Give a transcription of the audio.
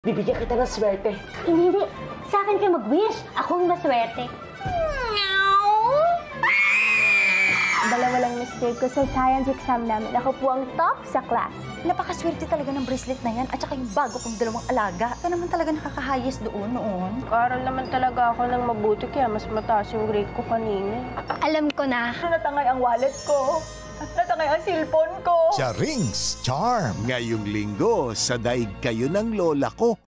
Bibigyan kita ng swerte. Hindi. Sa akin kayo mag-wish. Ako ang maswerte. Dalawa lang mistake ko sa science exam namin. Ako po ang top sa class. Napakaswerte talaga ng bracelet na yan at saka yung bago kong dalawang alaga. Ito naman talaga nakakahayas doon noon. Aral naman talaga ako ng mabuti kaya mas mataas yung grade ko kanina. Alam ko na. Natangay ang wallet ko. Natangay ang cellphone ko. Sa Rings Charm. Ngayong linggo, sa daig kayo ng lola ko.